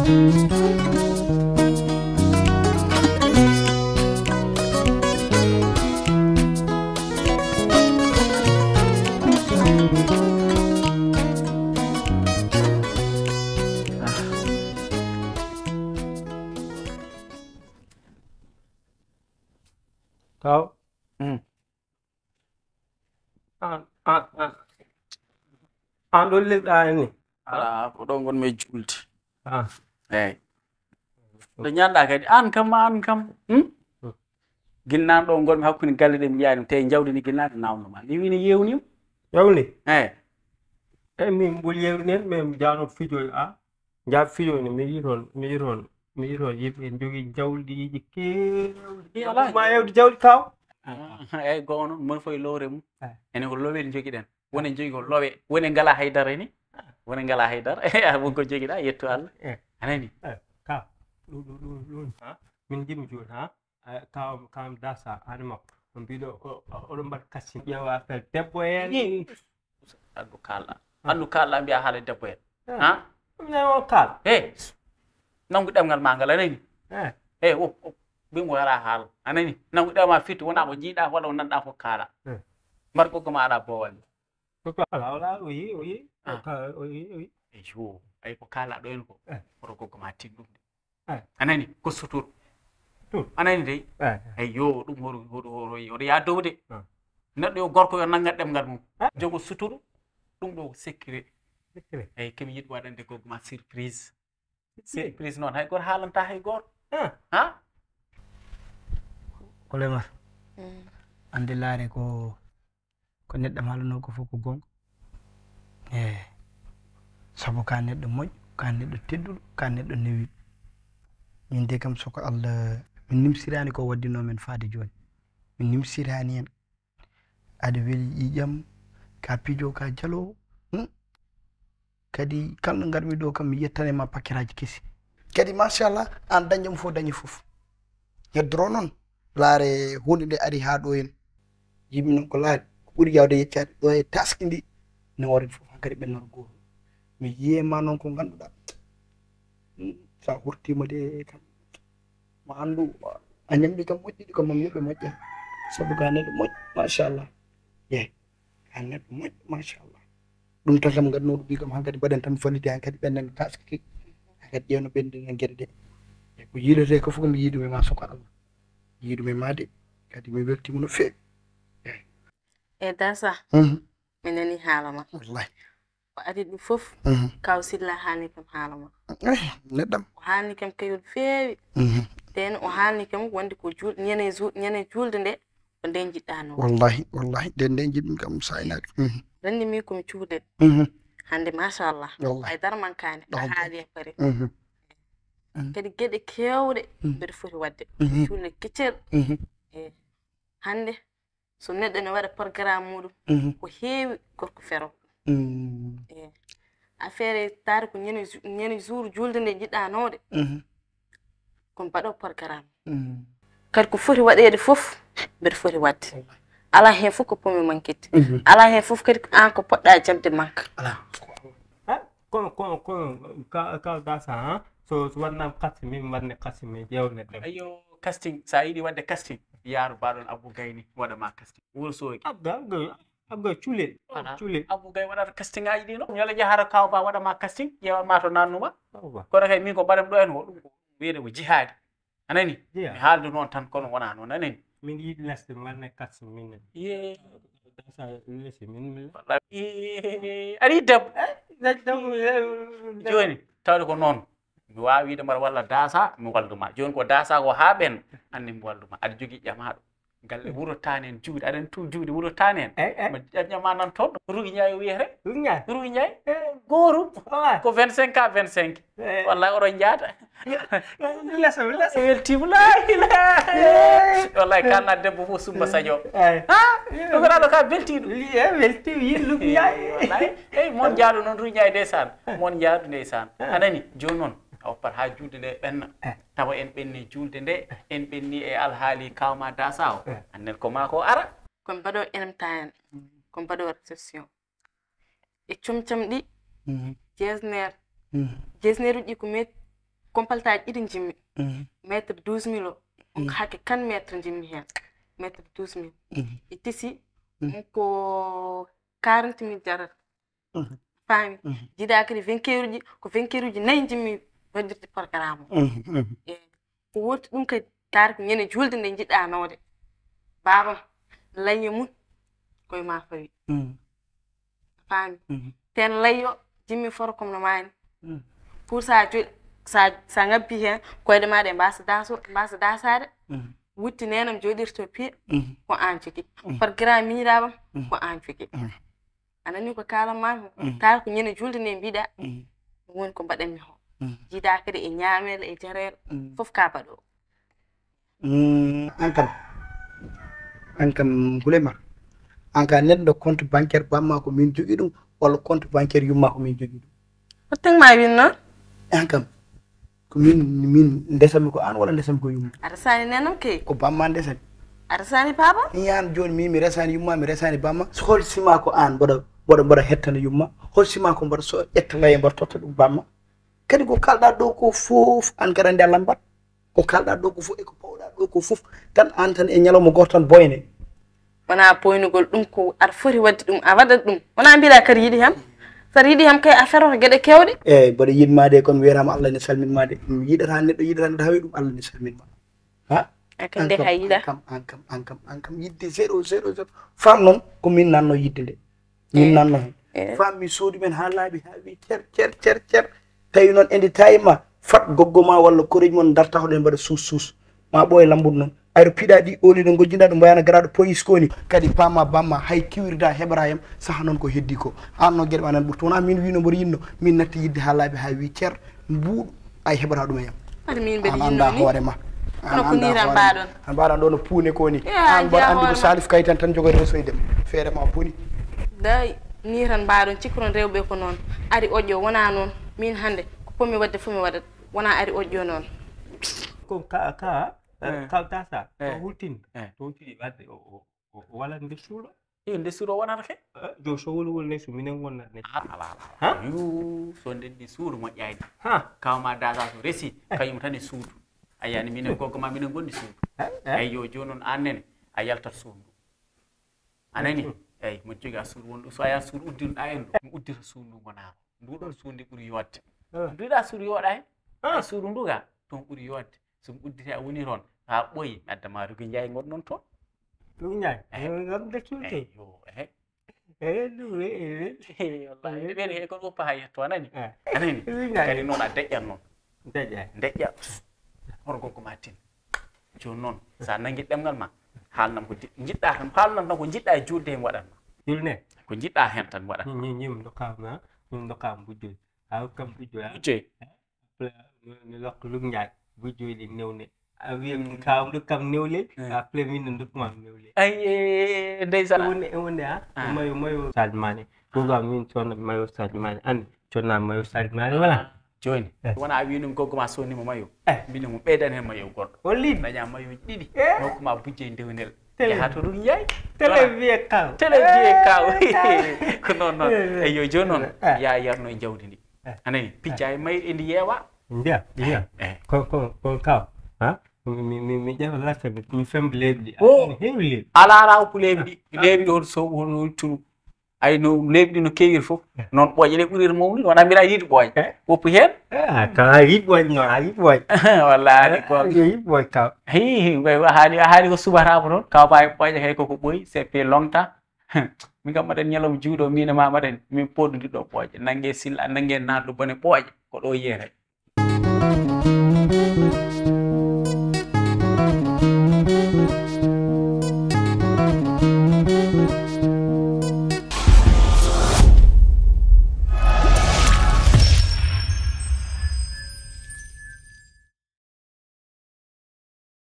Kau. An ɗo leɗɗa ni. Ala ko ɗon gonmi julde. Eyyi. Ɗo ñalɗa kadi an kam. Ginnaɗo ɗo gonmi hakkude galle ɗe mi yiyaani tawi jawdi ndi ginnaɗo nawnoma. Mi wini yewnima. Yawni? Eyyi. Eyyi min ɓuri yewni hen mais mi jano fijoy jaa fijoy ni mi yi toon yimɓe jogui jawɗiji kewɗi. Ma yewde jawɗi kaw. Eyyi go noon mono foye lowre mum. Enen ko loweɗe joguiɗen. Woni jogui ko lowe woni ngala haydara ni. Woni ngala haydara wonko joguiɗa yetto Allah. Anani? Ka ɗum min jimmi joni kam dasa an makko on mbiɗo oɗon mbaɗa kassin ƴeewa affaire debbo en. Andu kalɗa mbiya haala debbo en. Ɗum o kaal. Nangu ɗemgal ma ngal anani? Bimo wala haala anani? Nangu ɗema fitti wona ko jiiɗa walla ko nanɗa fof kaala. Mbar ɓoggoma ala bowal. Wala o yi. Eyo ay ko kala ɗo en ko oto goggoma tigɗumde. Anani ko suturu. Anani dey eyyo ɗum hoto ya dow de. Neɗɗo yo gorko yo naggat ɗemgal mum jogo suturu ɗum ɗo sécurité. Eyyi kemi yiɗi waɗande goggoma surprise noon hay goto haalanta hay goto. Olemar ande laare ko neɗɗo haalano ko fof ko gonga. Sabu ka neɗɗo moƴƴo, ka neɗɗo tedduɗo, ka neɗɗo newiɗo. Min de kam soko Allah min nimsirani ko waddino men faade joni. Min nimsirani hen. Aɗa weli ƴiƴam ka pijo ka jalowo. Kadi kala ɗo garmi ɗo kam mi yettanema pakkiraji kesi. Kadi machallah an dañƴam fof dañi fof. Heddoro noon laare hunde nde ari ha ɗo hen. Yimɓe noon ko laari ko ɓuri yawde yeccade ɗo e taski ndi ne warin fof hankadi ɓennor goto. Mi yiyema noon ko ganduɗa sa hurtima de kam mo andu a ñamɗi kam moƴƴiɗi kam mami yoɓe moƴƴa sabu ka neɗɗo moƴƴo machallah. Ka neɗɗo moƴƴo machallah. ɗum tan kam gadnoɗo mbi kam hankadi mbaɗen tan falliti hankadi ɓendan taski hankadi ƴewno ɓenndinen gueɗe ɗe. Ko yiilete ko fof mi yiiɗum e ma soko Allah. Yiiɗum e ma de kadi mi weltima no feewi. Dasa mi nani haala ma. Wallahi o ari ɗum fof kaw silla haalni kam haala ma. Neɗɗam o haalni kam kayol feewi. nden o haalni kam wonde ko ñane julde nde ko nden jiɗɗano. wallahi nden jiɗmi kam saynaki. Ranni mi komi cuuɗe hande machallah haydara mankani a haali e pare. Kadi geɗe kewɗe mbeɗa foti wadde cuulde keccel. Hande so neɗɗo ne waɗa programme muɗum ko heewi gorko fero. Affaire taari ko ñani jour julde nde jiɗɗanode ko mbaɗo programme. Kadi ko foti waɗede fof mbeɗa foti wadde. Ala hen fof ko pomi mankette. Ala hen fof kadi an ko poɗɗa jamde manka. Ko dasa so waɗnama casting min waɗne casting min ƴewne ɗem. Ayyo casting sa yiɗi wadde casting yaaru mbaɗon Abou Gaye ni waɗama casting Wourossogui. Abou Cuule. Abou Gaye waɗata casting ngaji ɗi noon ñole jahata kaw ba waɗama casting ƴewatma to nannuma. Kono kay min ko mbaɗam ɗo en ko ɗum ko wiyede ko jihaade anani mi haaldu noon tan kono wona noon anani. Min yiɗi lesde waɗne casting min. Aɗa debbo joni tawde ko noon mi wawi wiide mbaɗa walla dasa mi walluma joni ko dasa ko ha ɓen anni mi walluma aɗa jogui ƴamaɗo galle wuro tani en juuɗe aɗa tu juuɗe wuro tani en mi ƴama nan toon Rougui Ndiaye wiyete Rougui Ndiaye gorum ko 25 ka 25 wallahi oɗon jaata weltima wallahi kalna debbo fof Sumba Sadio ɗum koɗaɗo ka beltiɗo wallahi eyyi mon jaadu noon Rougui Ndiaye ndeysan mon jaadu ndeysan anani joni noon a woppat ha julde nde ɓenna tawa en ɓenni julde nde en ɓenni e alhaali kawma dasa o annen ko ma ko ara ko mbaɗo enamta en ko mbaɗo réception e comcam ɗi jesner uji ko metti compaltaji ɗiɗi jimmi métre 12 000 o hakke kan métre jimmi hen métre 12 000 e tisi ko 40 000 jarata faami jiɗa kadi 20 uji ko 20 uji 4 jimmi waddirde programme o ko wurti ɗum kadi taari ko ñande julde nde jiɗɗa nawde babam layyo mum koye ma fawi faami ten layyo jimmi foro comme no mani pour sa joɗi sa ngabbi hen koyɗe maɗa mbasa dasade wutti nenam joɗirto pied ko an jogui programme miñiraɓam ko an jogui anani ko kalanmami taari ko ñande julde nde mbiɗa woni ko mbaɗanmi ho jiida kadi e ñaamel e jarel fof ka baɗo an kam Goulémar an ka neɗɗo compte bancaire bamma ko min jogui ɗum walla compte bancaire yumma ko min jogui ɗum hottanma win noon an kam ko min ndesami ko an walla ndesami ko yumma aɗa sani nenam kay ko bamma ndesani aɗa sani papa yan joni mi resani yumma mi resani bamma so hol sima ko an mboɗo hettana yumma hol sima ko mboɗo so ƴettalaye mboɗo totta ɗum bamma kadi ko kalɗa ɗo ko fof an kadi andi Allah mbaɗ ko kalɗa ɗo ko fof e ko pawɗa ɗo ko fof tan an tan e ñalawma goto tan boyne wona boynugol ɗum ko aɗa foti wadde ɗum a waɗat ɗum wona mbiɗa kadi yiɗi hen saɗa yiɗi hen kay a feroto gueɗe kewɗe eyyi mboɗo yiɗma de kono wiyatama Allah ne salminma de yiɗata neɗɗo hawi ɗum Allah ne salminma ha akande hayida an kam yidde 0 fam noon ko min nanno yidde nde min nanno hen fam mi soodi men ha laaɓi ha wi cer tawi noon ende tawima fat goggo ma walla koreji mon darta hoɗen mbaɗa suus ma ɓooye lambuɗo noon ayro piɗa ɗi oli ɗo gojjinɗa ɗo mbayano garaɗo police koni kadi pama bamma hay kiwirda heɓra hem saaha noon ko heddi ko an noon gueɗe ma nan ɓurta wona min wino mboɗo yinno min natti yidde ha laaɓi ha wi cer mbuuɗo ay heɓata ɗum e yam an anda hoorema an mbaɗan ɗo no puune koni an mbaɗa andi ko Salif Kaytan tan jogori resoyde feere ma puuni day ni tan mbaɗon cikkuron rewɓe ko noon ari oƴƴo wona noon min hande ko pommi wadde fof mi waɗat wona ari oƴƴo noon ko kawtasa o hultinde to hultini wadde o walat nde suuɗo nde suuɗo wonata ke jo so wolwol ne so minen wonnat ne ala yu so ndenɗi suudu moƴƴani kawma dasa so resi kañum tan e suudu a yiyani minen goggoma minen gondi suudu eyyi yo joni noon an nene a yaltat suudu anani eyyi mo jogi a suudu wonɗo so a yaha suudu uddinoɗa en ɗo mi uddita suudu ndu gonako nduɗon suudu ndi ɓuuri yodde mbiɗa suudu yooɗa hen suudu ndu ga toon ɓuuri yodde somi udditi a woni toon ha ɓooyi mi addama Rugi Ndiaye gonɗon toon Rugi Ndiaye gamde cuulte yo wallahi ɓen he kon woppa ha yetto anani kadi noon a deƴƴat noon deƴƴa hoto gonko ma tin joni noon sa nangui ɗemgal ma haalnam ko jiɗɗa tan haalnam tan ko jiɗɗa e julde hen waɗatma julne ko jiɗɗa hen tan waɗat ñim dokkama bujjoy ha kam bujjoy mi lokka Rugi Ndiaye bujjoy ɗi newne a wiyam kawɗo kam newlel après min dokkuma newlel ay ndeysan wonde ha mayo Sadio Mané gogam min sonna mayo Sadio Mané andi sonna mayo Sadio Mané wala joni wona a winum goggoma sonnimo mayo minen mo ɓeydan hen mayo goɗɗo holliɗ daña mayoji ɗiɗi hokkuma bujje ndewnel yaha to Rugi Ndiaye télé kaw ko noon eyyo joni noon ya yarno e jawdi ndi anani pijja e mayo endi yeewa ndiya ko kaw mi ƴewa latta mi femba leeɓi ɗi heewi leeɓi ala rawpu leeɓi ɗi on so won turu ay no leeɓi ɗi no kewiri fof noon ɓooƴe ɗe ɓuuriri mawnude wona mbiɗa yiiɗi ɓooƴe woppu hen taw a yiiɗi ɓooƴe noon a yiiɗi ɓooƴe wallahi ko yiiɗi ɓooƴe kaw a haali ko subatama toon kawma e ɓooƴe kay koko ɓooyi c'est fait longtemps min kam mbaɗen ñalawma juuɗo min e ma mbaɗen min poɗɗodiɗɗo ɓooƴe nanggue Sylla nanggue nanɗo bone ɓooƴe ko ɗo yiyete